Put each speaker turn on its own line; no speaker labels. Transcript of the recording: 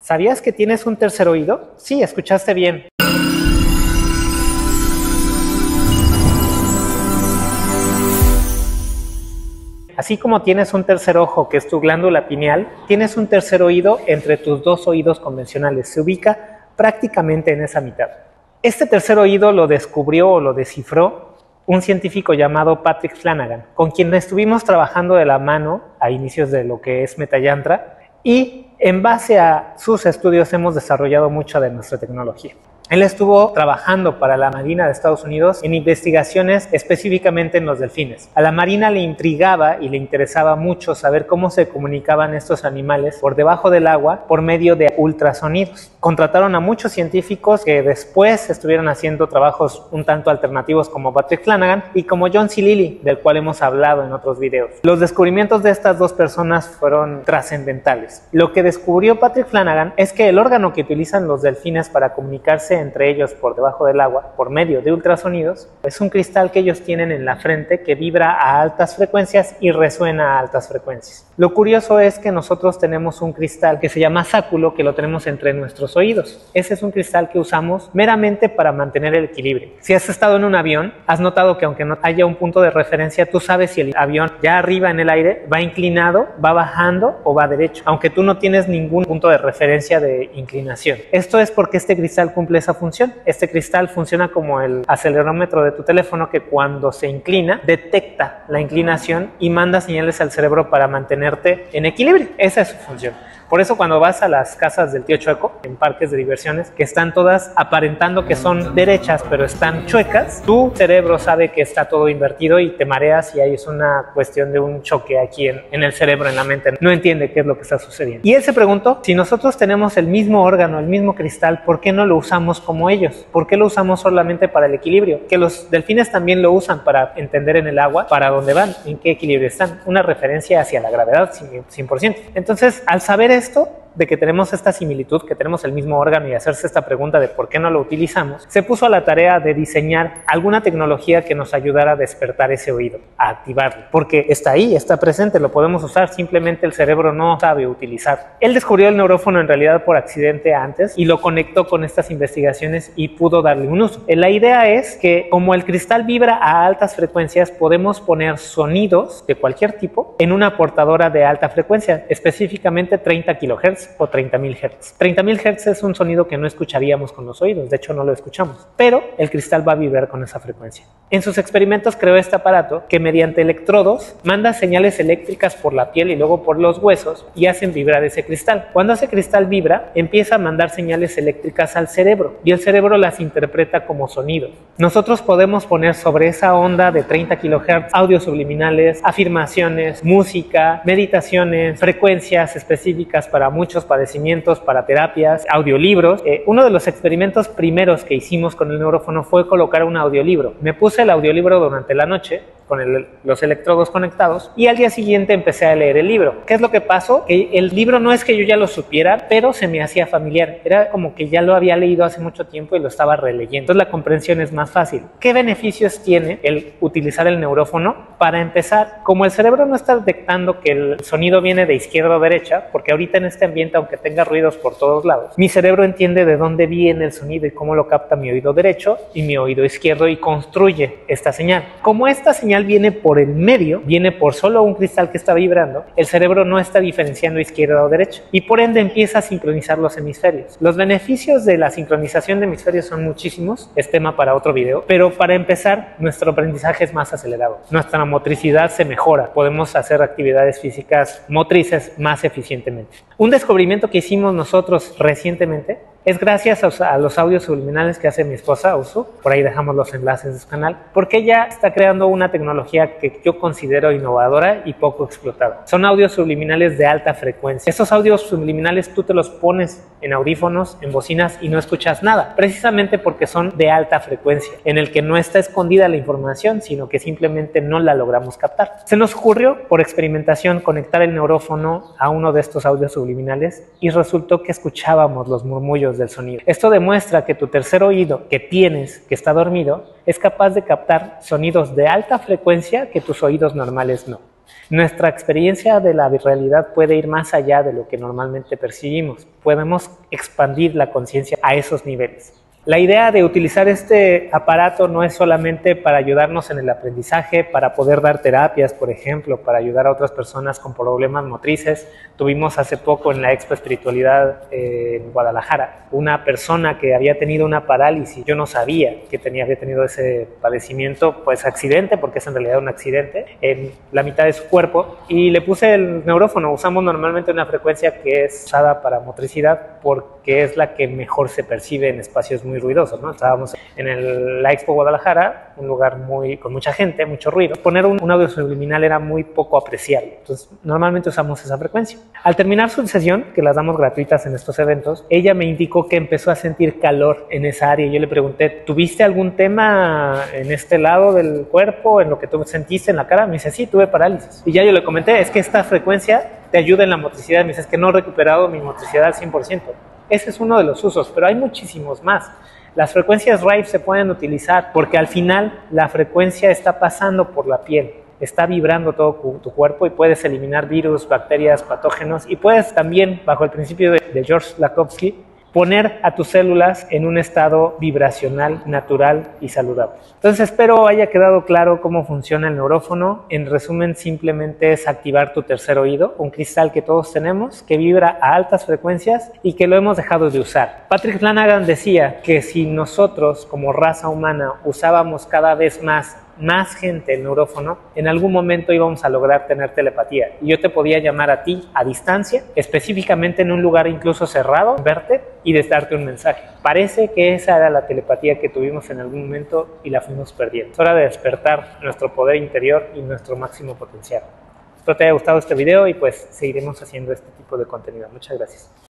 ¿Sabías que tienes un tercer oído? Sí, escuchaste bien. Así como tienes un tercer ojo, que es tu glándula pineal, tienes un tercer oído entre tus dos oídos convencionales. Se ubica prácticamente en esa mitad. Este tercer oído lo descubrió o lo descifró un científico llamado Patrick Flanagan, con quien estuvimos trabajando de la mano a inicios de lo que es Metayantra, y en base a sus estudios hemos desarrollado mucha de nuestra tecnología. Él estuvo trabajando para la Marina de Estados Unidos en investigaciones específicamente en los delfines. A la Marina le intrigaba y le interesaba mucho saber cómo se comunicaban estos animales por debajo del agua por medio de ultrasonidos. Contrataron a muchos científicos que después estuvieron haciendo trabajos un tanto alternativos como Patrick Flanagan y como John C. Lilly, del cual hemos hablado en otros videos. Los descubrimientos de estas dos personas fueron trascendentales. Lo que descubrió Patrick Flanagan es que el órgano que utilizan los delfines para comunicarse entre ellos por debajo del agua por medio de ultrasonidos es un cristal que ellos tienen en la frente que vibra a altas frecuencias y resuena a altas frecuencias. Lo curioso es que nosotros tenemos un cristal que se llama sáculo, que lo tenemos entre nuestros oídos. Ese es un cristal que usamos meramente para mantener el equilibrio. Si has estado en un avión, has notado que aunque no haya un punto de referencia, tú sabes si el avión ya arriba en el aire va inclinado, va bajando o va derecho, aunque tú no tienes ningún punto de referencia de inclinación. Esto es porque este cristal cumple esa función. Este cristal funciona como el acelerómetro de tu teléfono, que cuando se inclina detecta la inclinación y manda señales al cerebro para mantenerte en equilibrio. Esa es su función. Por eso cuando vas a las casas del tío Chueco, en parques de diversiones, que están todas aparentando que son derechas pero están chuecas, tu cerebro sabe que está todo invertido y te mareas, y ahí es una cuestión de un choque aquí en el cerebro, en la mente. No entiende qué es lo que está sucediendo. Y él se preguntó, si nosotros tenemos el mismo órgano, el mismo cristal, ¿por qué no lo usamos como ellos? ¿Por qué lo usamos solamente para el equilibrio? Que los delfines también lo usan para entender en el agua para dónde van, en qué equilibrio están. Una referencia hacia la gravedad 100%. Entonces, al saber esto, de que tenemos esta similitud, que tenemos el mismo órgano, y hacerse esta pregunta de por qué no lo utilizamos, se puso a la tarea de diseñar alguna tecnología que nos ayudara a despertar ese oído, a activarlo, porque está ahí, está presente, lo podemos usar, simplemente el cerebro no sabe utilizar. Él descubrió el neurófono en realidad por accidente antes y lo conectó con estas investigaciones y pudo darle un uso. La idea es que como el cristal vibra a altas frecuencias, podemos poner sonidos de cualquier tipo en una portadora de alta frecuencia, específicamente 30 kHz o 30.000 Hz. 30.000 Hz es un sonido que no escucharíamos con los oídos, de hecho no lo escuchamos, pero el cristal va a vibrar con esa frecuencia. En sus experimentos creó este aparato que mediante electrodos manda señales eléctricas por la piel y luego por los huesos y hacen vibrar ese cristal. Cuando ese cristal vibra, empieza a mandar señales eléctricas al cerebro y el cerebro las interpreta como sonidos. Nosotros podemos poner sobre esa onda de 30 kHz audios subliminales, afirmaciones, música, meditaciones, frecuencias específicas para muchos padecimientos, para terapias, audiolibros. Uno de los experimentos primeros que hicimos con el neurófono fue colocar un audiolibro. Me puse el audiolibro durante la noche con los electrodos conectados y al día siguiente empecé a leer el libro. ¿Qué es lo que pasó? Que el libro no es que yo ya lo supiera, pero se me hacía familiar. Era como que ya lo había leído hace mucho tiempo y lo estaba releyendo. Entonces la comprensión es más fácil. ¿Qué beneficios tiene el utilizar el neurófono? Para empezar, como el cerebro no está detectando que el sonido viene de izquierda o derecha, porque ahorita en este ambiente, aunque tenga ruidos por todos lados, mi cerebro entiende de dónde viene el sonido y cómo lo capta mi oído derecho y mi oído izquierdo y construye esta señal. Como esta señal viene por el medio, viene por solo un cristal que está vibrando, el cerebro no está diferenciando izquierda o derecha y por ende empieza a sincronizar los hemisferios. Los beneficios de la sincronización de hemisferios son muchísimos, es tema para otro video, pero para empezar, nuestro aprendizaje es más acelerado, nuestra motricidad se mejora, podemos hacer actividades físicas motrices más eficientemente. Un descubrimiento que hicimos nosotros recientemente es gracias a los audios subliminales que hace mi esposa, Usu. Por ahí dejamos los enlaces de su canal, porque ella está creando una tecnología que yo considero innovadora y poco explotada. Son audios subliminales de alta frecuencia. Estos audios subliminales tú te los pones en audífonos, en bocinas y no escuchas nada, precisamente porque son de alta frecuencia, en el que no está escondida la información, sino que simplemente no la logramos captar. Se nos ocurrió, por experimentación, conectar el neurófono a uno de estos audios subliminales y resultó que escuchábamos los murmullos del sonido. Esto demuestra que tu tercer oído que tienes, que está dormido, es capaz de captar sonidos de alta frecuencia que tus oídos normales no. Nuestra experiencia de la realidad puede ir más allá de lo que normalmente percibimos. Podemos expandir la conciencia a esos niveles. La idea de utilizar este aparato no es solamente para ayudarnos en el aprendizaje, para poder dar terapias, por ejemplo, para ayudar a otras personas con problemas motrices. Tuvimos hace poco en la Expo Espiritualidad en Guadalajara una persona que había tenido una parálisis. Yo no sabía que había tenido ese padecimiento, pues accidente, porque es en realidad un accidente, en la mitad de su cuerpo, y le puse el neurófono. Usamos normalmente una frecuencia que es usada para motricidad porque es la que mejor se percibe en espacios muy ruidosos, ¿no? Estábamos en la Expo Guadalajara, un lugar con mucha gente, mucho ruido. Poner un audio subliminal era muy poco apreciable, entonces normalmente usamos esa frecuencia. Al terminar su sesión, que las damos gratuitas en estos eventos, ella me indicó que empezó a sentir calor en esa área. Yo le pregunté, ¿tuviste algún tema en este lado del cuerpo, en lo que tú sentiste en la cara? Me dice, sí, tuve parálisis. Y ya yo le comenté, es que esta frecuencia te ayuda en la motricidad. Me dice, es que no he recuperado mi motricidad al 100%. Ese es uno de los usos, pero hay muchísimos más. Las frecuencias RIFE se pueden utilizar porque al final la frecuencia está pasando por la piel, está vibrando todo tu cuerpo y puedes eliminar virus, bacterias, patógenos, y puedes también, bajo el principio de George Lakhovsky, poner a tus células en un estado vibracional, natural y saludable. Entonces espero haya quedado claro cómo funciona el neurófono. En resumen, simplemente es activar tu tercer oído, un cristal que todos tenemos, que vibra a altas frecuencias y que lo hemos dejado de usar. Patrick Flanagan decía que si nosotros como raza humana usábamos cada vez más gente el neurófono, en algún momento íbamos a lograr tener telepatía. Y yo te podía llamar a ti a distancia, específicamente en un lugar incluso cerrado, verte y darte un mensaje. Parece que esa era la telepatía que tuvimos en algún momento y la fuimos perdiendo. Es hora de despertar nuestro poder interior y nuestro máximo potencial. Espero te haya gustado este video y pues seguiremos haciendo este tipo de contenido. Muchas gracias.